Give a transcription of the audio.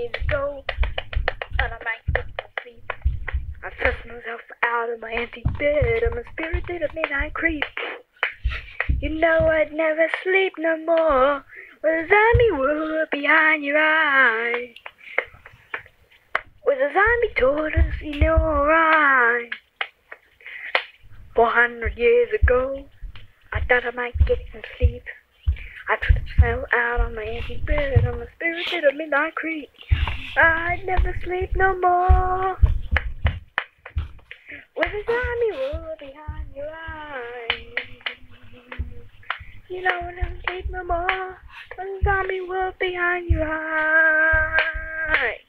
years ago, and I might get to sleep. I thrust myself out of my empty bed. I'm a spirited of midnight creep. You know I'd never sleep no more with a zombie wood behind your eye. With a zombie tortoise in your eye. 400 years ago, I thought I might get some sleep. I fell out on my empty bed. I'm a spirited of midnight creep. I'd never sleep no more with a zombie wood behind your eye. You know I never sleep no more with a zombie wood behind your eye.